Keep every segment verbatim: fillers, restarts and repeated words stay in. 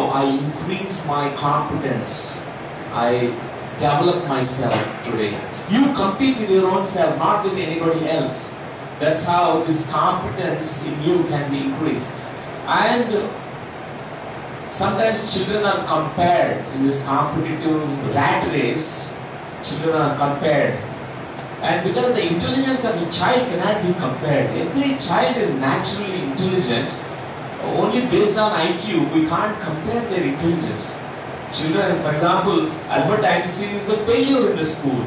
I increase my competence. I develop myself today. You compete with your own self, not with anybody else. That's how this competence in you can be increased. And sometimes children are compared in this competitive rat race. Children are compared. And because the intelligence of a child cannot be compared. Every child is naturally intelligent. Only based on I Q, we can't compare their intelligence. Children, for example, Albert Einstein is a failure in the school.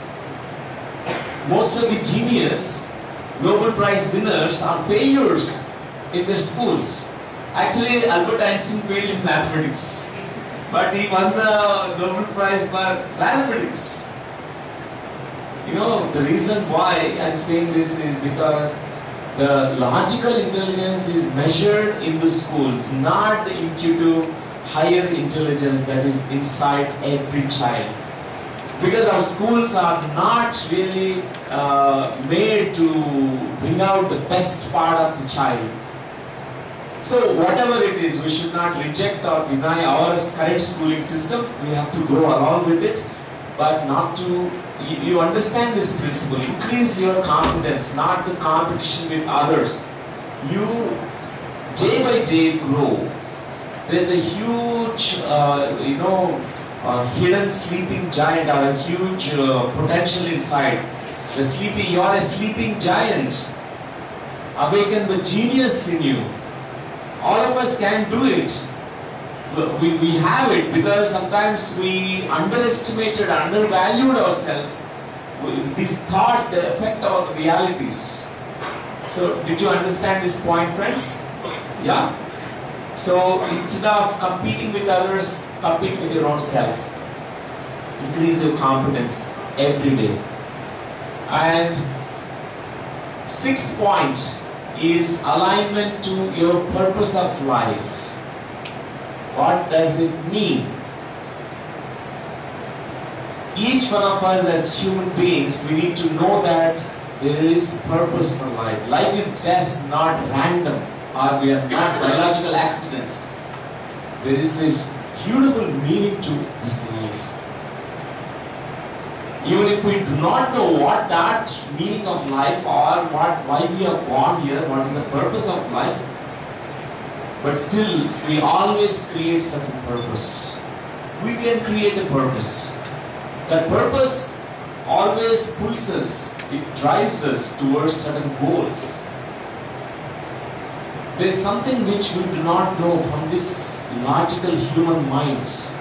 Most of the genius, Nobel Prize winners are failures in their schools. Actually, Albert Einstein failed in mathematics, but he won the Nobel Prize for mathematics. You know, the reason why I'm saying this is because the logical intelligence is measured in the schools, not the intuitive higher intelligence that is inside every child. Because our schools are not really uh, made to bring out the best part of the child. So whatever it is, we should not reject or deny our current schooling system. We have to grow along with it, but not to, you, you understand this principle, increase your competence, not the competition with others. You day by day grow. There's a huge, uh, you know, uh, hidden sleeping giant or a huge uh, potential inside. The sleeping, you are a sleeping giant. Awaken the genius in you. All of us can do it. We, we have it because sometimes we underestimated, undervalued ourselves. These thoughts, they affect our realities. So, did you understand this point, friends? Yeah? So, instead of competing with others, compete with your own self. Increase your competence every day. And sixth point is alignment to your purpose of life. What does it mean? Each one of us as human beings, we need to know that there is purpose for life. Life is just not random, or we are not biological accidents. There is a beautiful meaning to this life. Even if we do not know what that meaning of life or what, why we are born here, what is the purpose of life, but still we always create certain purpose. We can create a purpose. That purpose always pulls us, it drives us towards certain goals. There is something which we do not know from this logical human minds.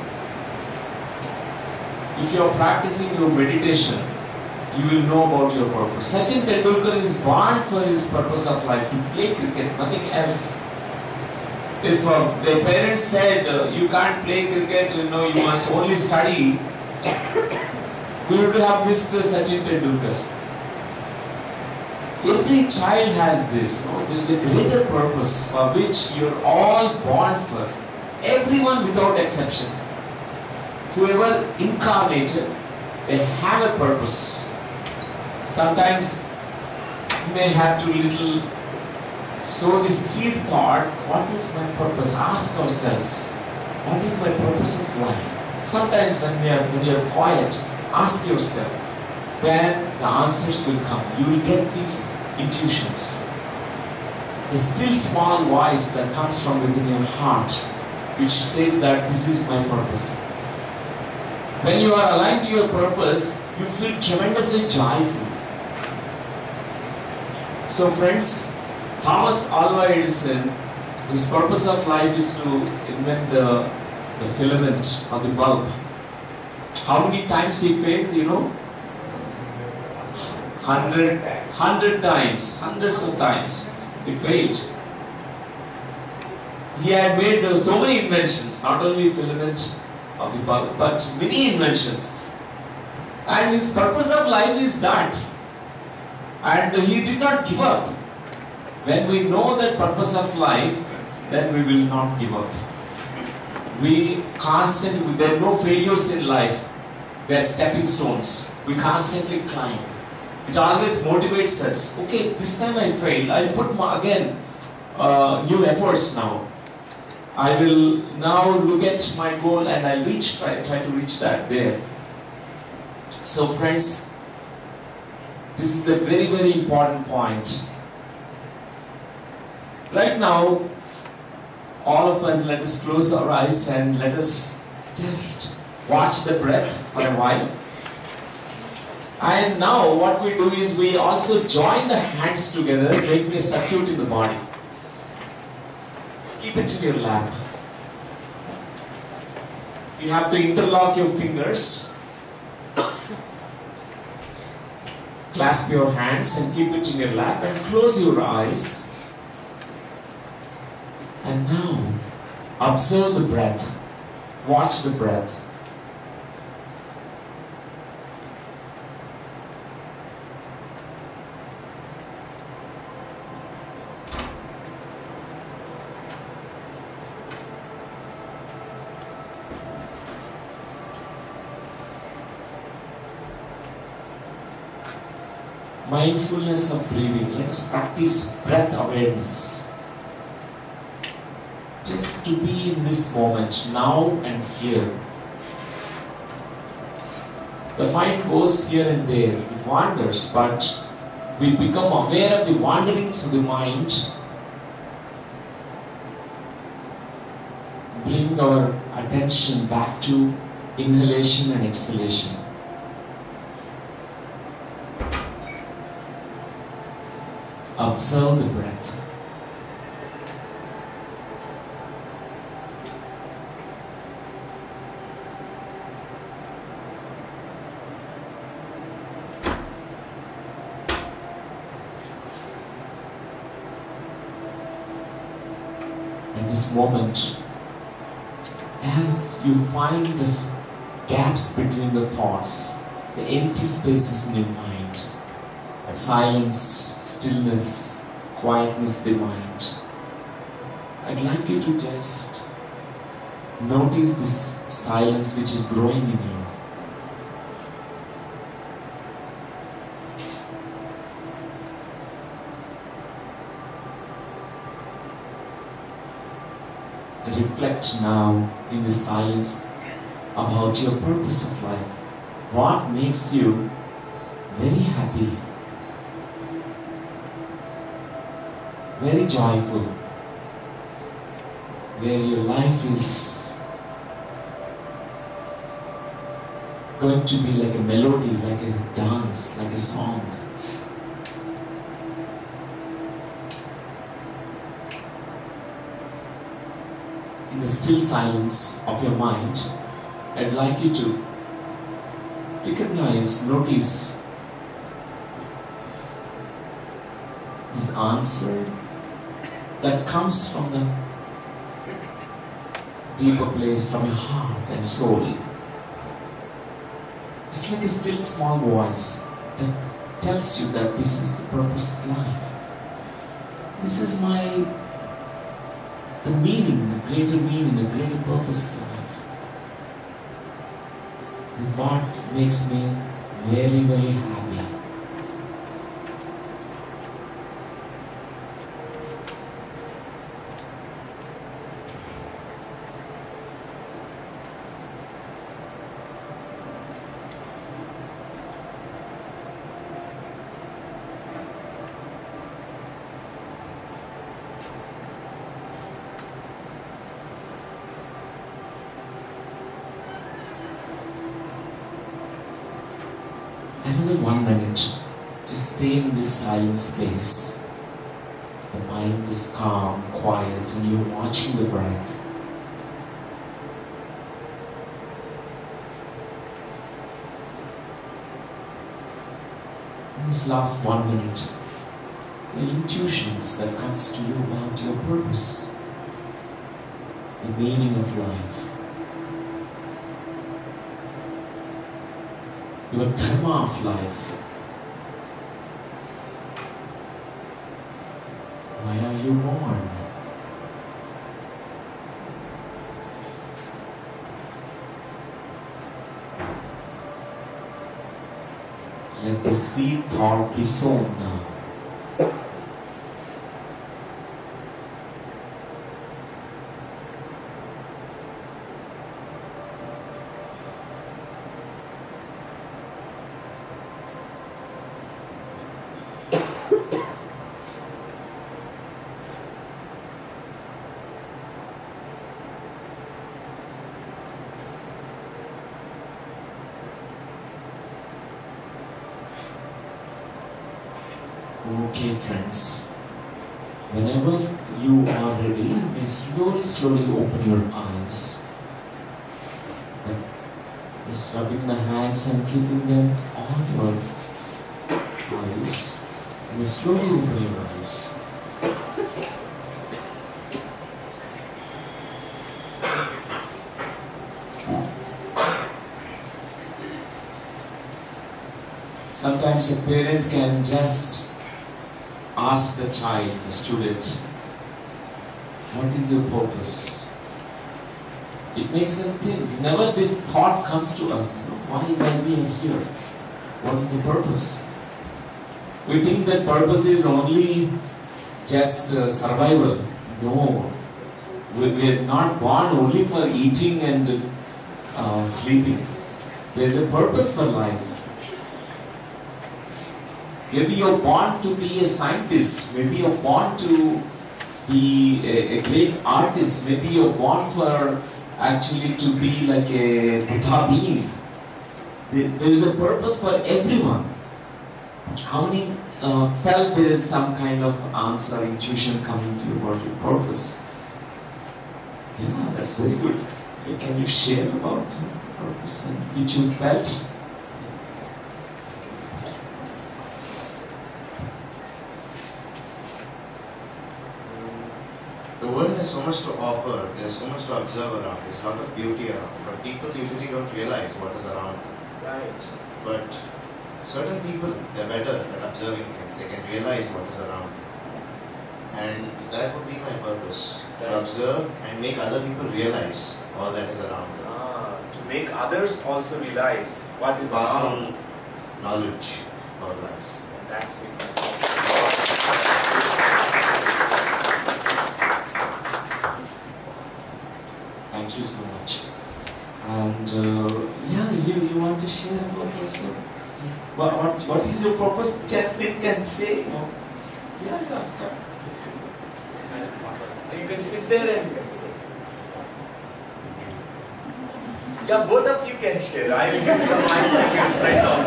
If you are practicing your meditation, you will know about your purpose. Sachin Tendulkar is born for his purpose of life, to play cricket, nothing else. If uh, their parents said, uh, you can't play cricket, you know, you must only study, we would have missed uh, Sachin Tendulkar. Every child has this. No? There is a greater purpose for which you are all born for. Everyone without exception. Whoever incarnated, they have a purpose. Sometimes you may have to little sow this seed thought, what is my purpose? Ask ourselves, what is my purpose of life? Sometimes when we are, when you are quiet, ask yourself, then the answers will come. You will get these intuitions. A still small voice that comes from within your heart, which says that this is my purpose. When you are aligned to your purpose, you feel tremendously joyful. So friends, Thomas Alva Edison, his purpose of life is to invent the, the filament or the bulb. How many times he failed, you know? Hundred, hundred times, hundreds of times he failed. He had made uh, so many inventions, not only filament of the bulb, but many inventions. And his purpose of life is that. And he did not give up. When we know that purpose of life, then we will not give up. We constantly, there are no failures in life. They are stepping stones. We constantly climb. It always motivates us. Okay, this time I failed. I'll put my, again uh, new efforts now. I will now look at my goal and I'll reach, try, try to reach that there. So friends, this is a very, very important point. Right now, all of us, let us close our eyes and let us just watch the breath for a while. And now what we do is we also join the hands together, making a circuit in the body. Keep it in your lap. You have to interlock your fingers. Clasp your hands and keep it in your lap and close your eyes. And now, observe the breath. Watch the breath. Mindfulness of breathing. Let us practice breath awareness. Just to be in this moment, now and here. The mind goes here and there, it wanders, but we become aware of the wanderings of the mind. Bring our attention back to inhalation and exhalation. Observe the breath. In this moment, as you find the gaps between the thoughts, the empty spaces in your mind, silence, stillness, quietness of the mind, I'd like you to just notice this silence which is growing in you. Reflect now in the silence about your purpose of life. What makes you very happy, very joyful, where your life is going to be like a melody, like a dance, like a song. In the still silence of your mind, I'd like you to recognize, notice this answer that comes from the deeper place, from your heart and soul. It's like a still small voice that tells you that this is the purpose of life. This is my the meaning, the greater meaning, the greater purpose of life. This is what makes me very, very happy. Another one minute, just stay in this silent space. The mind is calm, quiet, and you're watching the breath. In this last one minute, the intuitions that comes to you about your purpose, the meaning of life, your dharma of life. Why are you born? Let the seed thought be sown now. Okay, friends. Whenever you are ready, you may slowly, slowly open your eyes. Just rubbing the hands and keeping them on your eyes. You may slowly open your eyes. Sometimes a parent can just ask the child, the student, what is your purpose? It makes them think. Whenever this thought comes to us, you know, why, why we are here? What is the purpose? We think that purpose is only just uh, survival. No. We, we are not born only for eating and uh, sleeping. There is a purpose for life. Maybe you're born to be a scientist. Maybe you're born to be a, a great artist. Maybe you're born for actually to be like a Buddha being. There is a purpose for everyone. How many uh, felt there is some kind of answer, intuition coming to you about your purpose? Yeah, that's very good. Can you share about your purpose and which you felt? The world has so much to offer, there's so much to observe around, there's a lot of beauty around, but people usually don't realize what is around. Right. But certain people, they're better at observing things, they can realize what is around. And that would be my purpose, to observe and make other people realize all that is around them. Ah, to make others also realize what is Pass around. on knowledge about life. Fantastic. Thank you so much. And uh, yeah, you, you want to share about yourself? What, what, what is your purpose? Just think and say. No? Yeah, yeah. You can sit there and you can say. Yeah, both of you can share. I will give you the mic right now.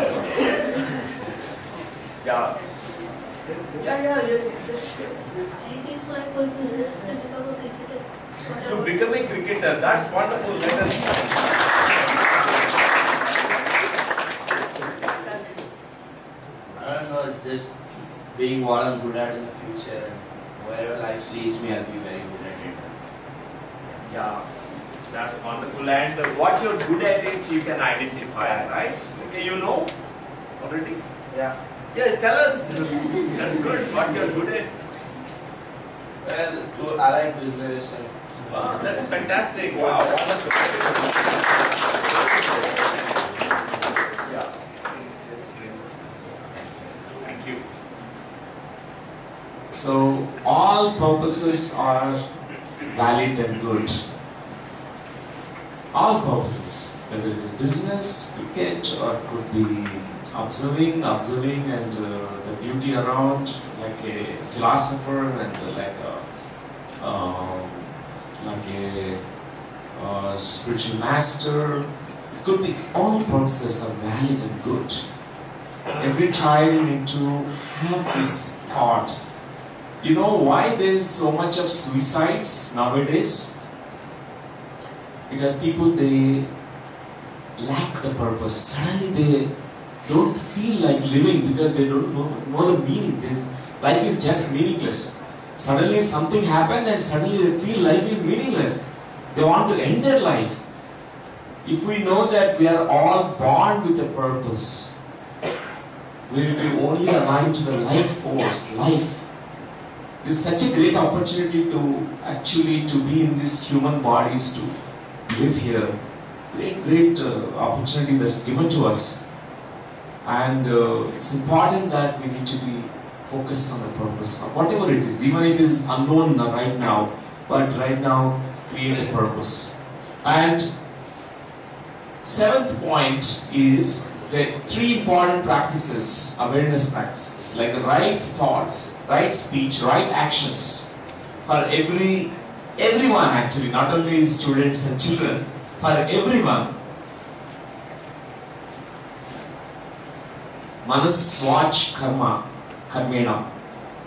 Yeah. Yeah, yeah, yeah, just share. I think my purpose is to become a cricketer. To become a cricketer, that's wonderful. Let us. I don't know, it's just being what I'm good at in the future, and wherever life leads me, I'll be very good at it. Yeah, that's wonderful. And uh, what you're good at it, you can identify, right? Okay, you know already? Yeah. Yeah, tell us. That's good. What you're good at. Well, I like business and. Wow, that's fantastic. Wow, wonderful. Yeah. Just thank you. So all purposes are valid and good. All purposes, whether it is business, cricket, or it could be observing, observing and uh, the beauty around, like a philosopher and uh, like a uh, like a uh, spiritual master. It could be all purposes are valid and good. Every child need to have this thought. You know why there is so much of suicides nowadays? Because people, they lack the purpose. Suddenly they don't feel like living because they don't know, know the meaning. There's, life is just meaningless. Suddenly something happened and suddenly they feel life is meaningless. They want to end their life. If we know that we are all born with a purpose, we will be only alive to the life force, life. This is such a great opportunity to actually to be in these human bodies, to live here. Great, great uh, opportunity that's given to us. And uh, it's important that we need to be focused on the purpose, whatever it is, even it is unknown right now, but right now create a purpose. And seventh point is the three important practices, awareness practices, like right thoughts, right speech, right actions for every, everyone actually, not only students and children, for everyone. Manas Vach Karma, Karmena.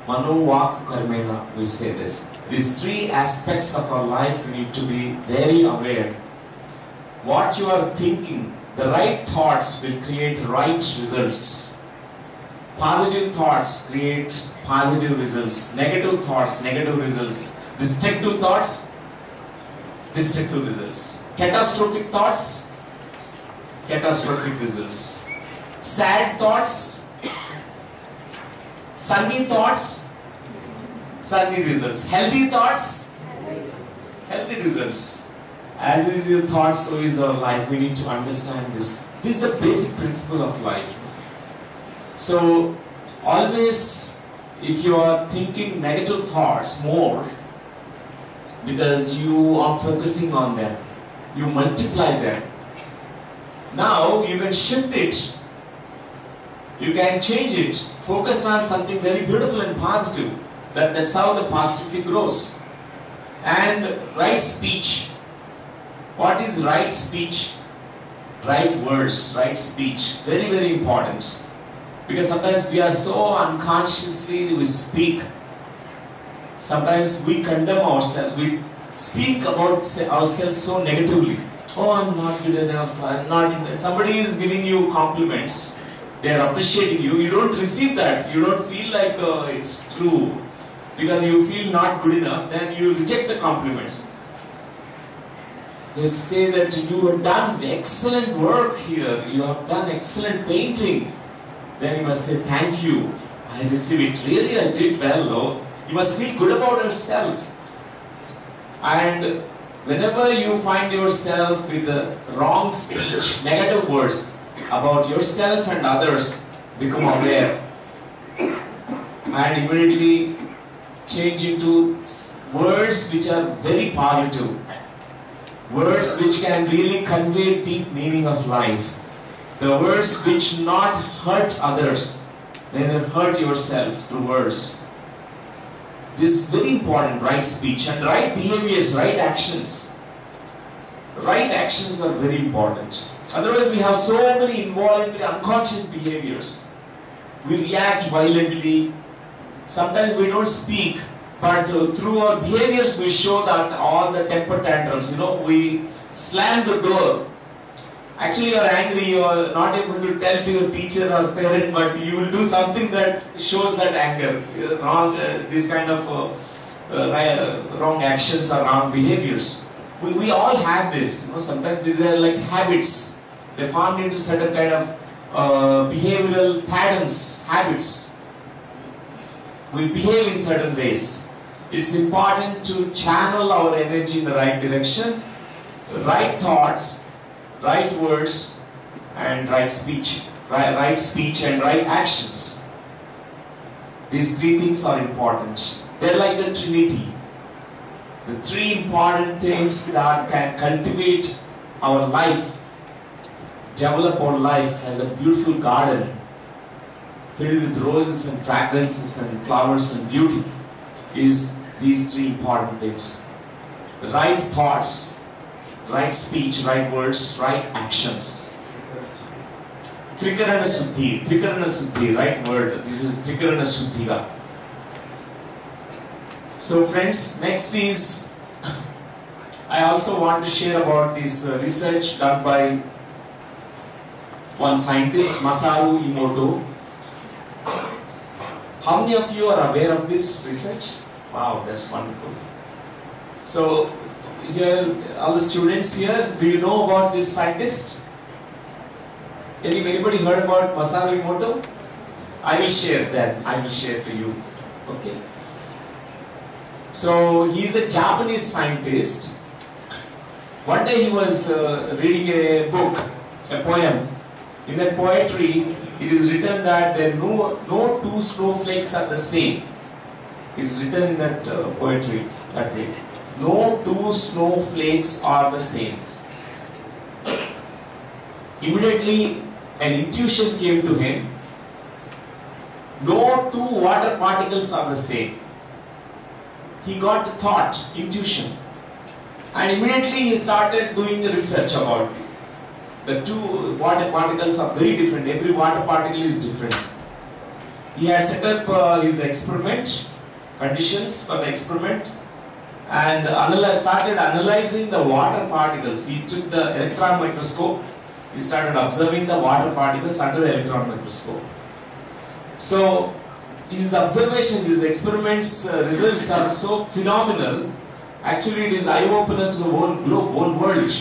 Mano, Vak, Karmena, we say this. These three aspects of our life we need to be very aware. What you are thinking, the right thoughts will create right results. Positive thoughts create positive results. Negative thoughts, negative results. Destructive thoughts, destructive results. Catastrophic thoughts, catastrophic results. Sad thoughts, sunny thoughts, sunny results. Healthy thoughts, healthy results. As is your thoughts, so is our life. We need to understand this. This is the basic principle of life. So, always, if you are thinking negative thoughts more, because you are focusing on them, you multiply them. Now, you can shift it. You can change it. Focus on something very beautiful and positive. That, that's how the positivity grows. And right speech. What is right speech? Right words, right speech. Very, very important. Because sometimes we are so unconsciously we speak. Sometimes we condemn ourselves. We speak about ourselves so negatively. Oh, I'm not good enough. I'm not. Enough. Somebody is giving you compliments. They are appreciating you. You don't receive that. You don't feel like uh, it's true. Because you feel not good enough. Then you reject the compliments. They say that you have done excellent work here. You have done excellent painting. Then you must say, thank you. I receive it. Really, I did well. No? You must feel good about yourself. And whenever you find yourself with a wrong speech, negative words about yourself and others, become aware. And immediately change into words which are very positive. Words which can really convey deep meaning of life. The words which not hurt others, neither hurt yourself through words. This is very important, right speech and right behaviors, right actions. Right actions are very important. Otherwise we have so many involuntary, unconscious behaviors. We react violently. Sometimes we don't speak. But uh, through our behaviors we show that all the temper tantrums, you know, we slam the door. Actually you are angry, you are not able to tell to your teacher or parent, but you will do something that shows that anger. Wrong, uh, this kind of uh, uh, wrong actions or wrong behaviors. We, we all have this, you know, sometimes these are like habits. They formed into certain kind of uh, behavioral patterns, habits. We behave in certain ways. It's important to channel our energy in the right direction, right thoughts, right words, and right speech. Right, right speech and right actions. These three things are important. They're like a trinity. The three important things that can cultivate our life, develop our life as a beautiful garden filled with roses and fragrances and flowers and beauty, is these three important things. Right thoughts, right speech, right words, right actions. Trikarana Suddhi, Trikarana Suddhi, right word. This is Trikarana Suddhiga. So friends, next is, I also want to share about this uh, research done by one scientist, Masaru Emoto. How many of you are aware of this research? Wow, that's wonderful. So, here, all the students here, do you know about this scientist? Any, anybody heard about Masaru Emoto? I will share that. I will share to you. Okay. So, he is a Japanese scientist. One day he was uh, reading a book, a poem. In that poetry, it is written that there no, no two snowflakes are the same. It is written in that uh, poetry that way. No two snowflakes are the same. Immediately, an intuition came to him. No two water particles are the same. He got the thought, intuition. And immediately he started doing the research about it. The two water particles are very different. Every water particle is different. He had set up uh, his experiment conditions for the experiment and analy started analyzing the water particles. He took the electron microscope, he started observing the water particles under the electron microscope. So his observations, his experiments uh, results are so phenomenal. Actually it is eye-opener to the whole globe, whole world.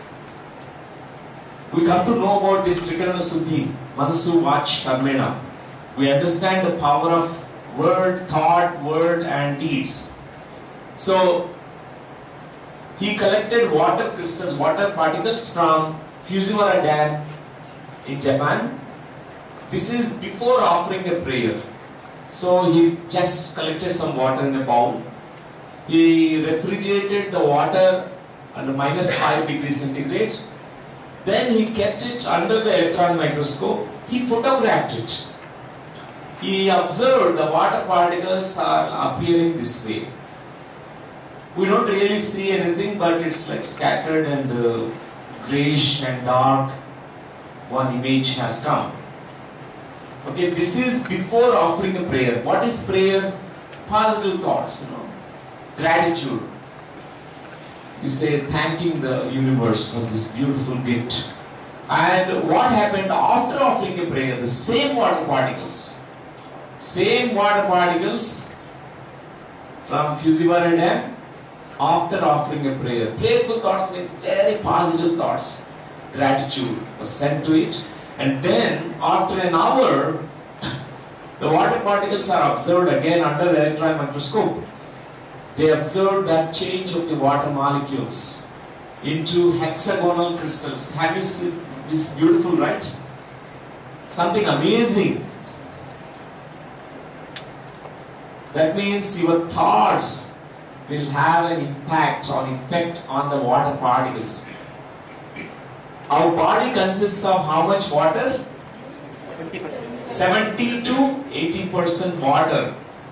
We come to know about this Trikarana Suddhi, Manasu Vach Karmena. We understand the power of word, thought, word and deeds. So he collected water crystals, water particles from Fujiwara Dam in Japan. This is before offering a prayer. So he just collected some water in a bowl. He refrigerated the water under minus five degrees centigrade. Then he kept it under the electron microscope. He photographed it. He observed the water particles are appearing this way. We don't really see anything, but it's like scattered and uh, grayish and dark. One image has come. Okay, this is before offering a prayer. What is prayer? Positive thoughts, you know, gratitude. You say thanking the universe for this beautiful gift. And what happened after offering a prayer? The same water particles, same water particles from Fujiwara Dam after offering a prayer. Playful thoughts means very positive thoughts. Gratitude was sent to it. And then after an hour, the water particles are observed again under the electron microscope. They observed that change of the water molecules into hexagonal crystals. Have you seen this? Beautiful, right? Something amazing. That means your thoughts will have an impact or effect on the water particles. Our body consists of how much water? seventy percent. seventy to eighty percent water.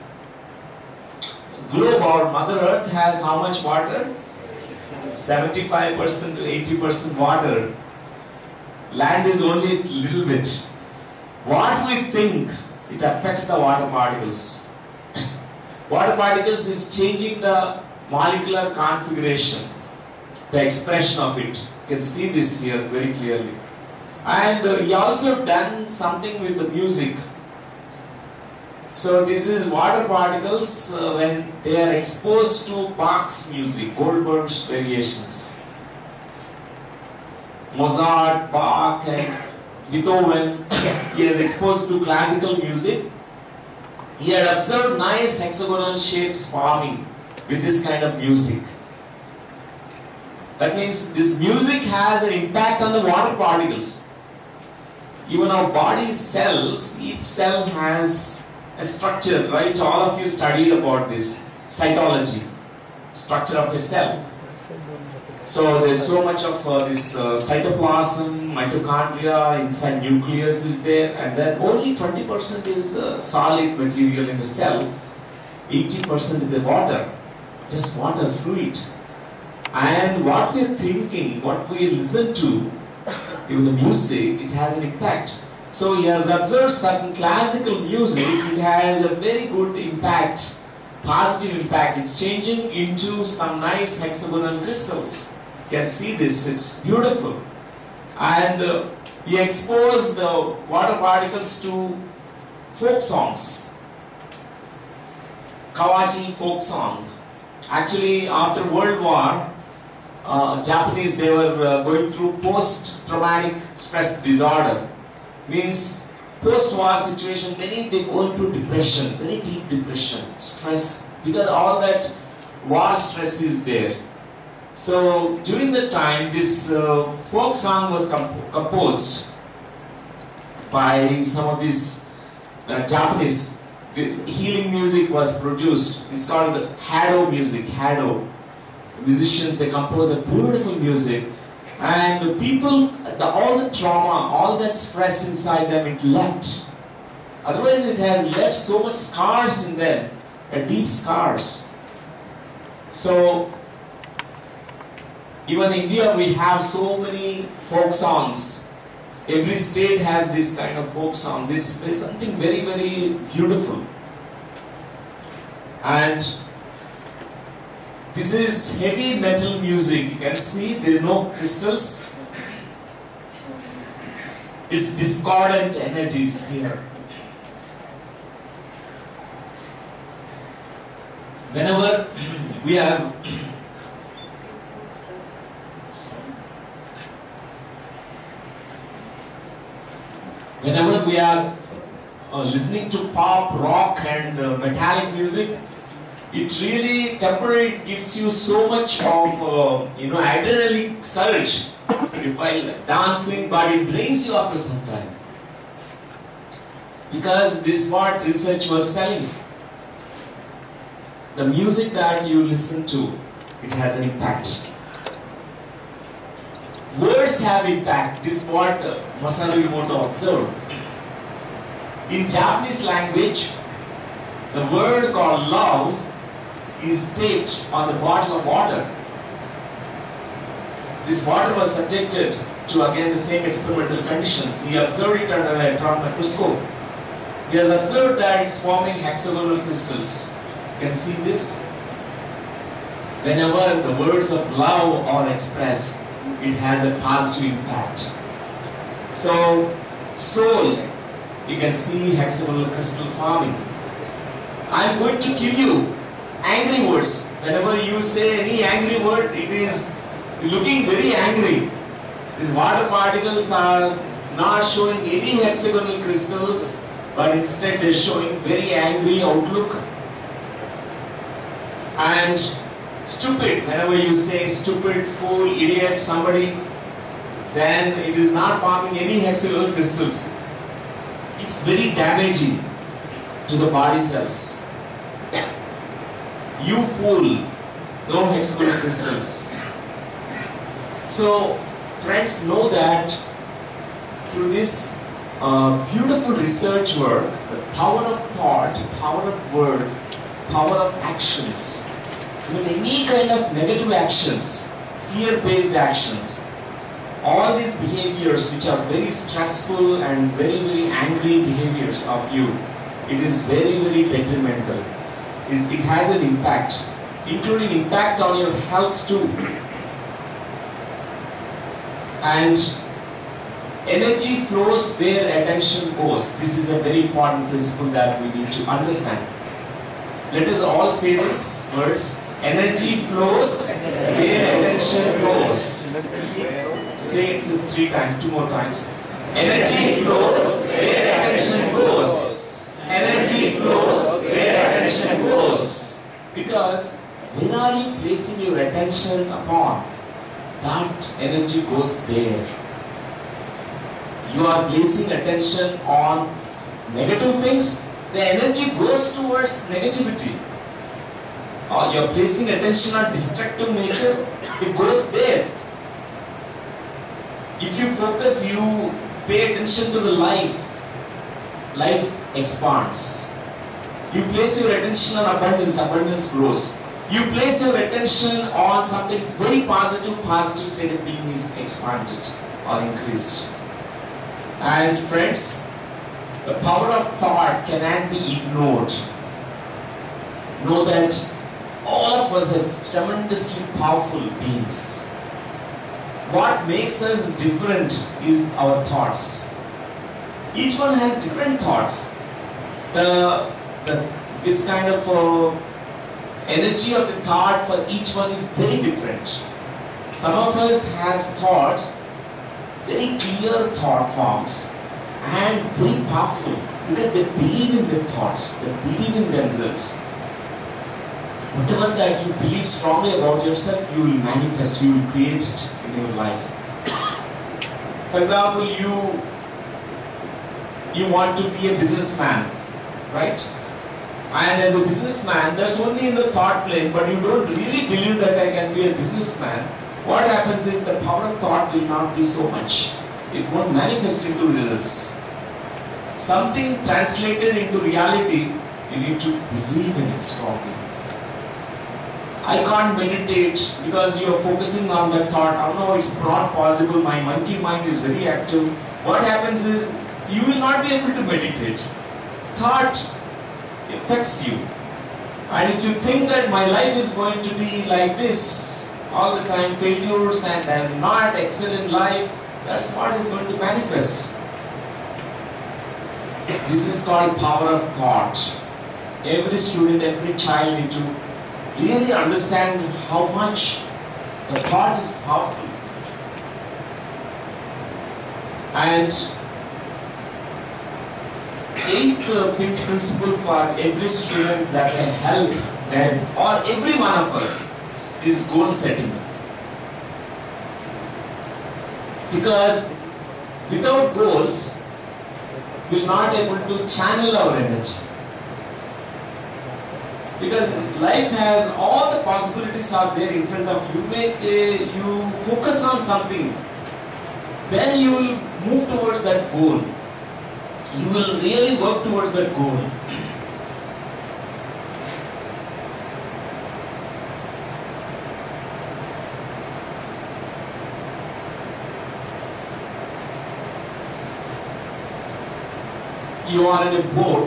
Globe, our Mother Earth, has how much water? seventy-five percent to eighty percent water. Land is only a little bit. What we think, it affects the water particles. Water particles is changing the molecular configuration, the expression of it. You can see this here very clearly. And uh, he also done something with the music. So this is water particles uh, when they are exposed to Bach's music, Goldberg's variations. Mozart, Bach and Beethoven, he is exposed to classical music. He had observed nice hexagonal shapes forming with this kind of music. That means this music has an impact on the water particles. Even our body cells, each cell has a structure, right? All of you studied about this, cytology, structure of a cell. So there's so much of uh, this uh, cytoplasm, mitochondria, inside nucleus is there, and then only twenty percent is the solid material in the cell, eighty percent is the water, just water, fluid. And what we are thinking, what we listen to, even the music, it has an impact. So he has observed certain classical music, it has a very good impact, positive impact. It's changing into some nice hexagonal crystals. You can see this, it's beautiful. And uh, he exposed the water particles to folk songs. Kawachi folk song. Actually, after World War, uh, Japanese, they were uh, going through post-traumatic stress disorder. Means post-war situation, many they go into depression, very deep depression, stress, because all that war stress is there. So during the time, this uh, folk song was comp composed by some of these uh, Japanese. This healing music was produced. It's called Hado music. Hado musicians, they compose a beautiful music. And people, the, all the trauma, all that stress inside them, it left. Otherwise it has left so much scars in them, uh, deep scars. So, even in India we have so many folk songs. Every state has this kind of folk songs. It's, it's something very, very beautiful. And this is heavy metal music. You can see there is no crystals. It's discordant energies here. Whenever we are whenever we are uh, listening to pop, rock and uh, metallic music, it really temporarily gives you so much of uh, you know adrenaline surge while dancing, but it brings you after some time. Because this is what research was telling. The music that you listen to, it has an impact. Words have impact. This is what uh, Masaru Emoto observed. In Japanese language, the word called love is taped on the bottle of water. This water was subjected to again the same experimental conditions. He observed it under an electron microscope. He has observed that it's forming hexagonal crystals. You can see this. Whenever the words of love are expressed, it has a positive impact. So, soul, you can see hexagonal crystal forming. I am going to give you angry words. Whenever you say any angry word, it is looking very angry. These water particles are not showing any hexagonal crystals, but instead they are showing very angry outlook. And stupid, whenever you say stupid, fool, idiot, somebody, then it is not forming any hexagonal crystals. It's very damaging to the body cells. You fool, no hexagonal crystals. So, friends, know that through this uh, beautiful research work, the power of thought, power of word, power of actions, even any kind of negative actions, fear-based actions, all these behaviors which are very stressful and very, very angry behaviors of you, it is very, very detrimental. It, it has an impact, including impact on your health too. And energy flows where attention goes. This is a very important principle that we need to understand. Let us all say this words. Energy flows where attention goes. Say it three times, two more times. Energy flows where attention goes. Energy flows where attention goes. Because where are you placing your attention upon? That energy goes there. You are placing attention on negative things, the energy goes towards negativity. Or you are placing attention on destructive nature, it goes there. If you focus, you pay attention to the life, life expands. You place your attention on abundance, abundance grows. You place your attention on something very positive, positive state of being is expanded or increased. And friends, the power of thought cannot be ignored. Know that all of us are tremendously powerful beings. What makes us different is our thoughts. Each one has different thoughts. The, the, this kind of uh, energy of the thought for each one is very different. Some of us has thoughts, very clear thought forms and very powerful because they believe in their thoughts, they believe in themselves. Whatever that you believe strongly about yourself, you will manifest, you will create it in your life. For example, you you want to be a businessman, right? And as a businessman, that's only in the thought plane, but you don't really believe that I can be a businessman. What happens is the power of thought will not be so much. It won't manifest into results. Something translated into reality, you need to believe in it strongly. I can't meditate because you are focusing on that thought. Oh no, it's not possible. My monkey mind is very active. What happens is you will not be able to meditate. Thought affects you. And if you think that my life is going to be like this, all the time failures and I am not excel in life, that's what is going to manifest. This is called power of thought. Every student, every child need to really understand how much the thought is powerful. And eighth uh, principle for every student that can help them or every one of us is goal setting. Because without goals, we will not able to channel our energy. Because life has all the possibilities are there in front of you. Make uh, you focus on something, then you will move towards that goal. You will really work towards that goal. You are in a boat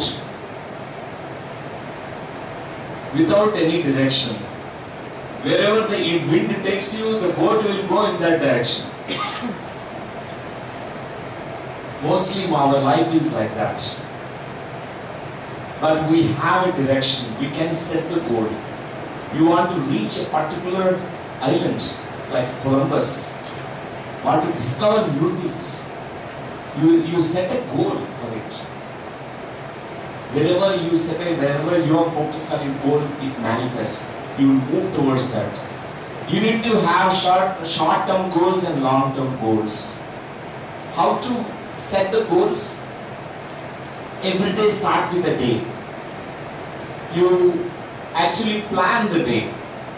without any direction. Wherever the wind takes you, the boat will go in that direction. Mostly our life is like that. But we have a direction. We can set the goal. You want to reach a particular island, like Columbus. Want to discover new things. You, you set a goal for it. Wherever you set a, wherever you are focused on your goal, it manifests. You will move towards that. You need to have short, short-term goals and long-term goals. How to set the goals? Every day start with a day. You actually plan the day.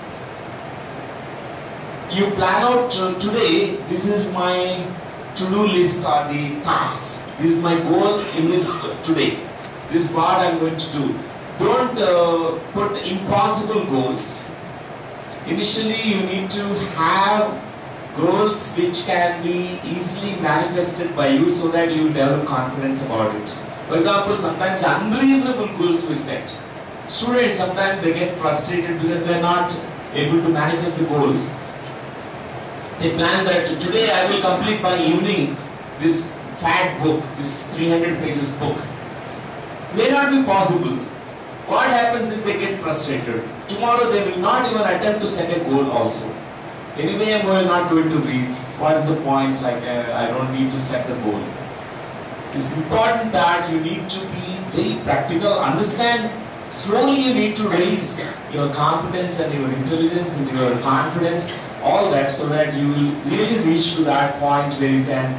You plan out uh, today, this is my to-do list or the tasks. This is my goal in this today. This is what I am going to do. Don't uh, put impossible goals. Initially you need to have goals which can be easily manifested by you so that you develop confidence about it. For example, sometimes unreasonable goals we set. Students sometimes they get frustrated because they are not able to manifest the goals. They plan that today I will complete by evening this fat book, this three hundred pages book. May not be possible. What happens if they get frustrated? Tomorrow they will not even attempt to set a goal also. Anyway, I am not going to read. What is the point? Like uh, I don't need to set the goal. It's important that you need to be very practical. Understand, slowly you need to raise your competence and your intelligence and your confidence, all that, so that you will really reach to that point where you can,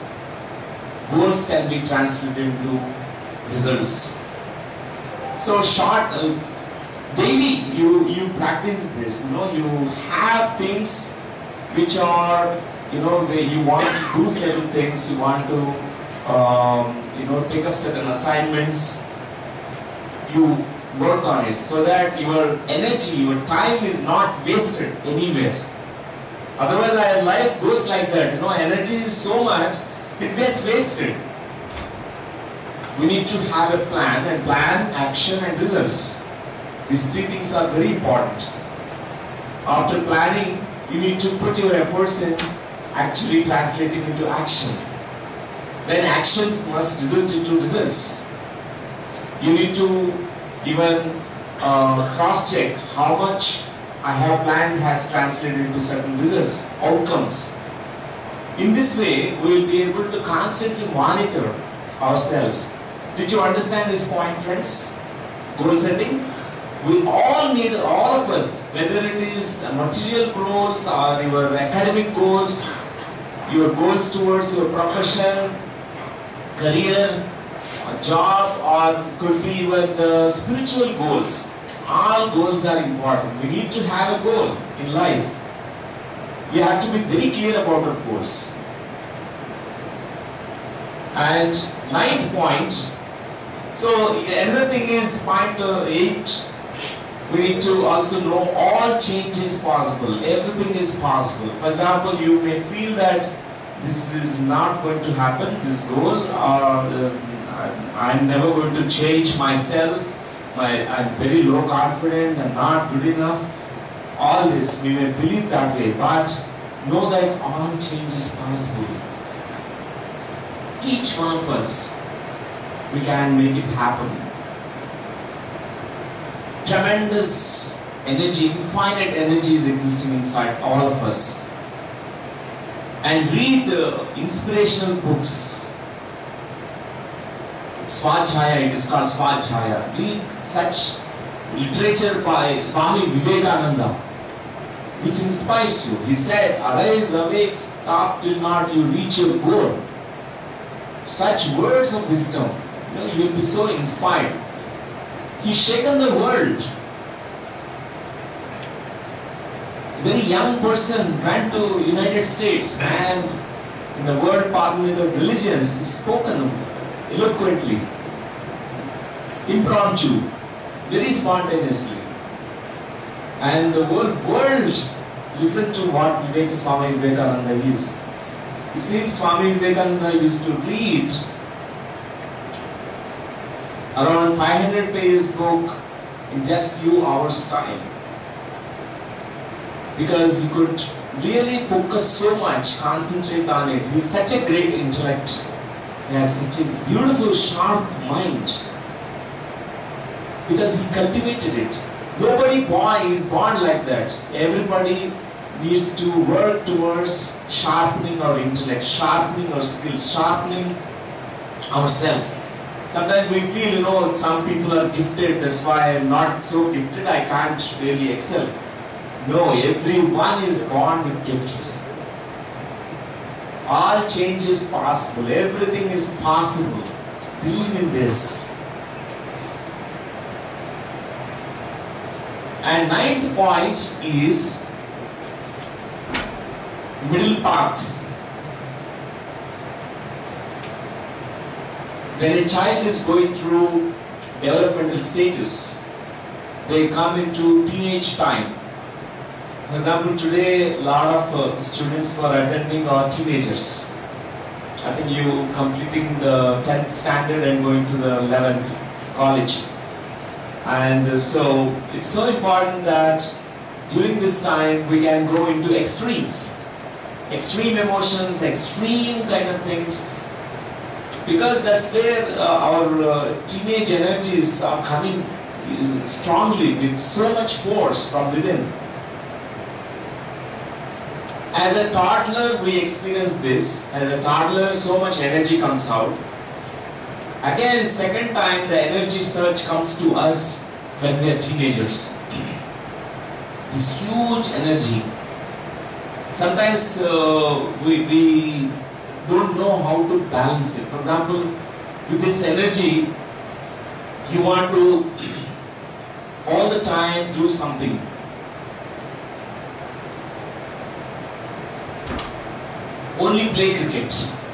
goals can be translated into results. So short, uh, daily you, you practice this, you know, you have things which are, you know, where you want to do certain things, you want to, um, you know, take up certain assignments, you work on it so that your energy, your time is not wasted anywhere. Otherwise our life goes like that, you know, energy is so much, it gets wasted. We need to have a plan, and plan, action and results. These three things are very important. After planning, you need to put your efforts in actually translating into action. Then actions must result into results. You need to even uh, cross-check how much I have planned has translated into certain results, outcomes. In this way, we will be able to constantly monitor ourselves. Did you understand this point, friends? Goal setting. We all need, all of us, whether it is material goals or your academic goals, your goals towards your profession, career, a job, or could be even the spiritual goals. All goals are important. We need to have a goal in life. We have to be very clear about our goals. And ninth point, so another thing is point uh, eight, we need to also know all change is possible, everything is possible. For example, you may feel that this is not going to happen, this goal, or uh, I'm never going to change myself, my, I'm very low confident and not good enough. All this, we may believe that way, but know that all change is possible. Each one of us, we can make it happen. Tremendous energy, infinite energy is existing inside all of us. And read uh, inspirational books. Swachaya, it is called Swachaya. Read such literature by Swami Vivekananda, which inspires you. He said, arise, awake, stop till not you reach your goal. Such words of wisdom, you know, you will be so inspired. He's shaken the world. A very young person went to United States and in the World Parliament of Religions, he spoken eloquently, impromptu, very spontaneously. And the whole world listened to what Vivek Swami Vivekananda is. It seems Swami Vivekananda used to read around five hundred pages book in just few hours time, because he could really focus so much, concentrate on it. He's such a great intellect. He has such a beautiful, sharp mind, because he cultivated it. Nobody born is born like that. Everybody needs to work towards sharpening our intellect, sharpening our skills, sharpening ourselves. Sometimes we feel, you know, some people are gifted, that's why I'm not so gifted, I can't really excel. No, everyone is born with gifts. All change is possible, everything is possible. Believe in this. And ninth point is middle path. When a child is going through developmental stages, they come into teenage time. For example, today a lot of uh, students who are attending are teenagers. I think you completing the tenth standard and going to the eleventh college. And uh, so it's so important that during this time we can go into extremes. Extreme emotions, extreme kind of things. Because that's where uh, our uh, teenage energies are coming strongly with so much force from within. As a toddler, we experience this. As a toddler, so much energy comes out. Again, second time, the energy surge comes to us when we are teenagers. This huge energy. Sometimes uh, we, we don't know how to balance it. For example, with this energy, you want to all the time do something. Only play cricket.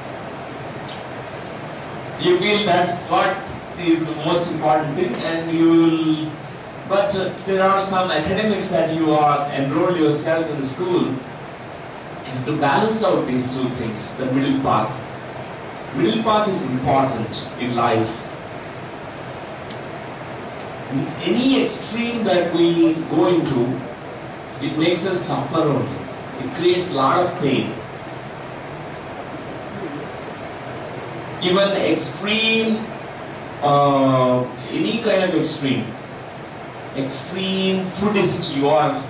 You feel that's what is the most important thing, and you will. But uh, there are some academics that you are enrolled yourself in the school, and to balance out these two things, the middle path. Middle path is important in life. Any extreme that we go into, it makes us suffer only. It creates a lot of pain. Even extreme, uh, any kind of extreme, extreme foodist you are,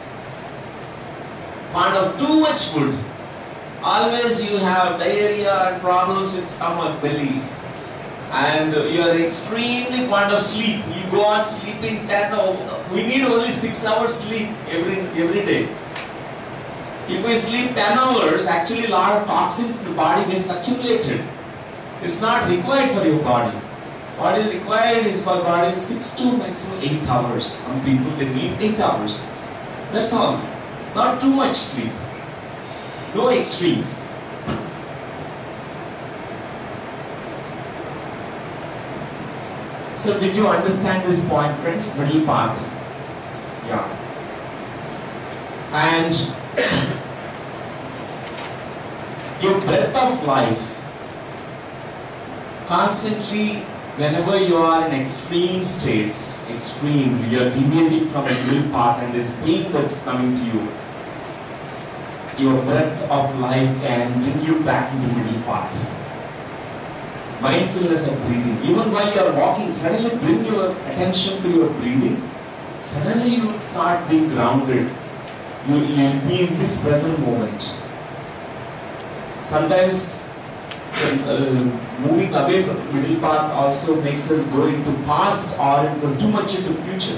fond of too much food, always you have diarrhea and problems with stomach, belly, and you are extremely fond of sleep. You go on sleeping ten hours. We need only six hours sleep every every day. If we sleep ten hours, actually a lot of toxins in the body gets accumulated. It's not required for your body. What is required is for body six to maximum eight hours. Some people they need eight hours. That's all. Not too much sleep. No extremes. So did you understand this point, friends? Middle path. Yeah. And your breath of life constantly whenever you are in extreme states, extreme, you are deviating from a middle path and there's pain that's coming to you, your breath of life can bring you back into the middle path. Mindfulness of breathing. Even while you are walking, suddenly bring your attention to your breathing. Suddenly you start being grounded. You will be in this present moment. Sometimes uh, moving away from the middle path also makes us go into past or into too much into future.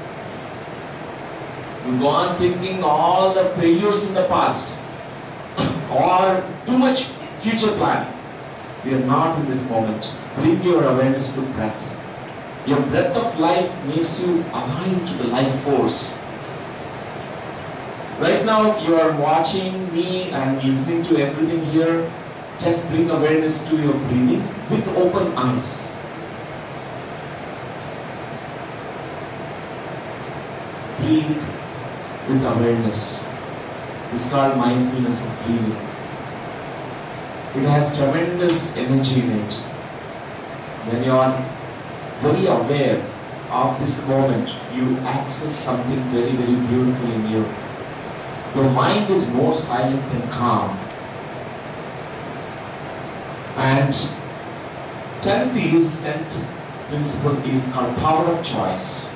You go on thinking all the failures in the past or too much future plan. We are not in this moment. Bring your awareness to breath. Your breath of life makes you aligned to the life force. Right now you are watching me and listening to everything here. Just bring awareness to your breathing with open eyes. Breathe with awareness. This is called mindfulness of breathing. It has tremendous energy in it. When you are very aware of this moment, you access something very, very beautiful in you. Your mind is more silent and calm. And tenth is, tenth principle is called power of choice.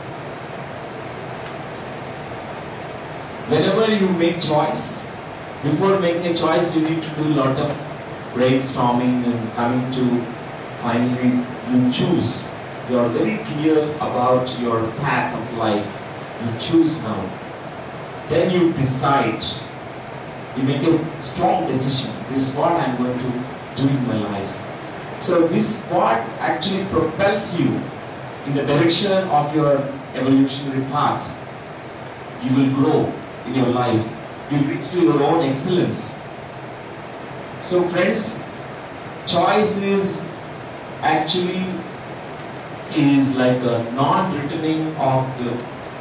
Whenever you make choice, before making a choice, you need to do a lot of brainstorming and coming to finally you choose. You are very clear about your path of life. You choose now. Then you decide. You make a strong decision. This is what I am going to do in my life. So this what actually propels you in the direction of your evolutionary path. You will grow in your life. You will reach to your own excellence. So friends, choice is actually is like a non-returning of the,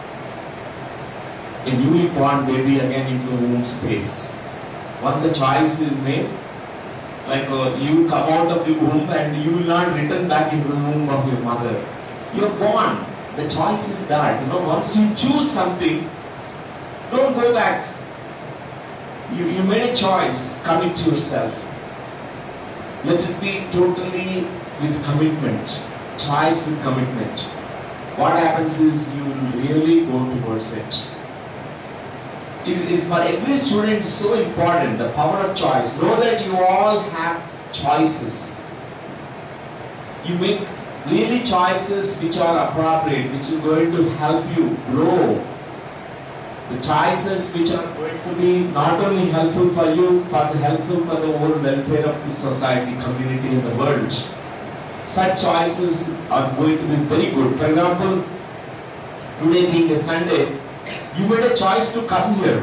a newly born baby again into the womb space. Once the choice is made, like uh, you come out of the womb and you will not return back into the womb of your mother. You are born. The choice is that. You know, once you choose something, don't go back. You, you made a choice. Commit to yourself. Let it be totally with commitment. Choice with commitment. What happens is you will really go towards it. It is for every student so important, the power of choice. Know that you all have choices. You make really choices which are appropriate, which is going to help you grow. The choices which are going to be not only helpful for you, but helpful for the whole welfare of the society, community and the world. Such choices are going to be very good. For example, today being a Sunday, you made a choice to come here.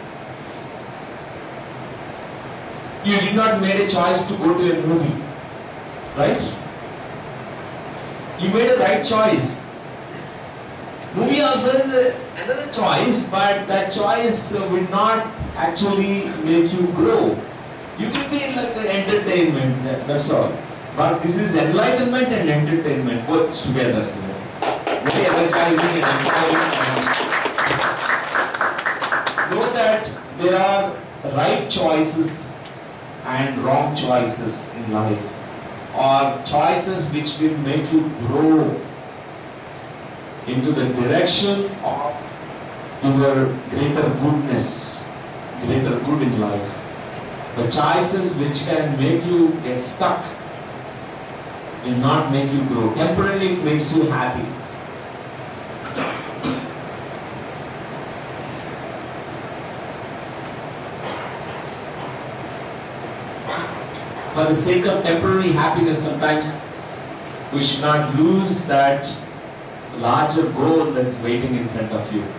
You did not make a choice to go to a movie. Right? You made a right choice. Movie also is a, another choice, but that choice uh, will not actually make you grow. You will be like an entertainment, that, that's all. But this is enlightenment and entertainment, both together. Very energizing and empowering. Know that there are right choices and wrong choices in life, or choices which will make you grow into the direction of your greater goodness, greater good in life. The choices which can make you get stuck will not make you grow. Temporarily it makes you happy. For the sake of temporary happiness, sometimes we should not lose that larger goal that is waiting in front of you.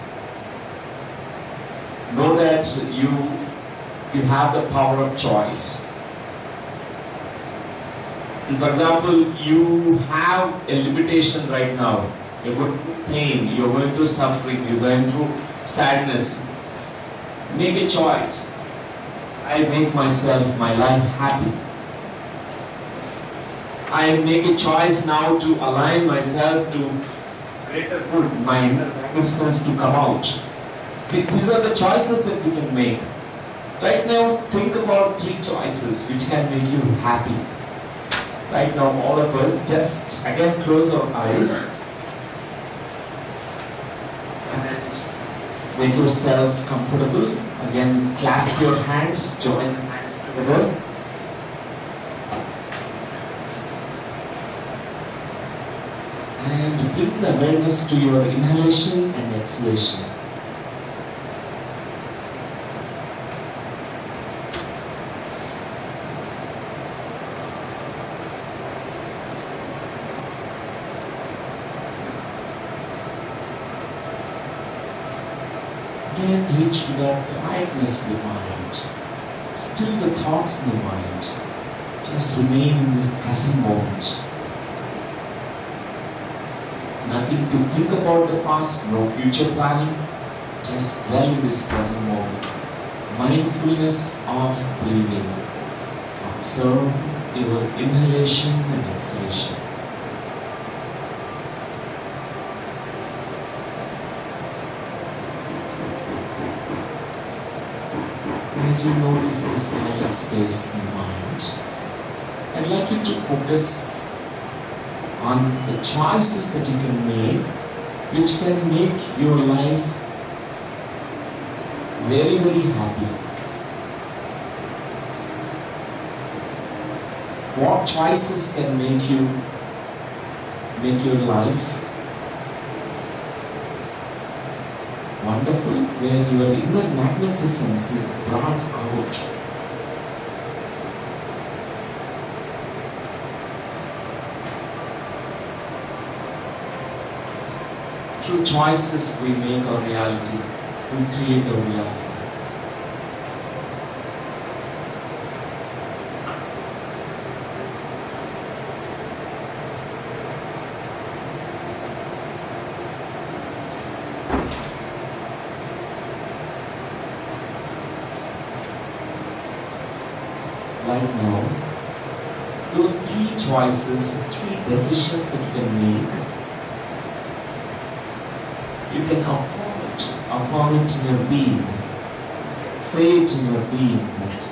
Know that you, you have the power of choice. And for example, you have a limitation right now. You're going through pain, you're going through suffering, you're going through sadness. Make a choice. I make myself, my life happy. I make a choice now to align myself to Greater good, my inner magnificence to come out. Th- These are the choices that we can make. Right now, think about three choices which can make you happy. Right now, all of us just again close our eyes and make yourselves comfortable. Again, clasp your hands, join hands together. And bring the awareness to your inhalation and exhalation. Again, reach to the quietness of the mind. Still the thoughts in the mind. Just remain in this present moment. Nothing to think about the past, no future planning. Just dwell in this present moment. Mindfulness of breathing. Observe your inhalation and exhalation. As you notice this silent space in the mind, I'd like you to focus on the choices that you can make, which can make your life very, very happy. What choices can make you, make your life wonderful, where your inner magnificence is brought out. Through choices we make our reality, we create our reality. Right now, those three choices, three decisions that you can make, you can affirm it, affirm it in your being, say it in your being that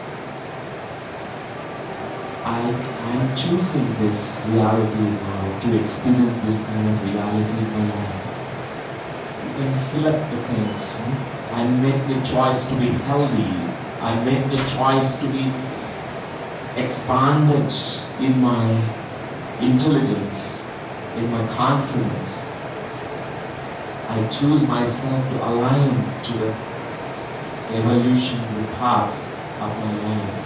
I am choosing this reality now, to experience this kind of reality in my life. You can fill up the things. Hmm? I make the choice to be healthy. I make the choice to be expanded in my intelligence, in my confidence. I choose myself to align to the evolutionary path of my life.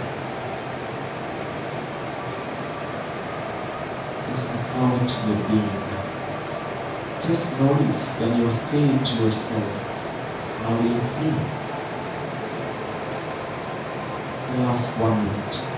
Just affirm it to your being. Just notice when you say it to yourself, how do you feel? Last one minute.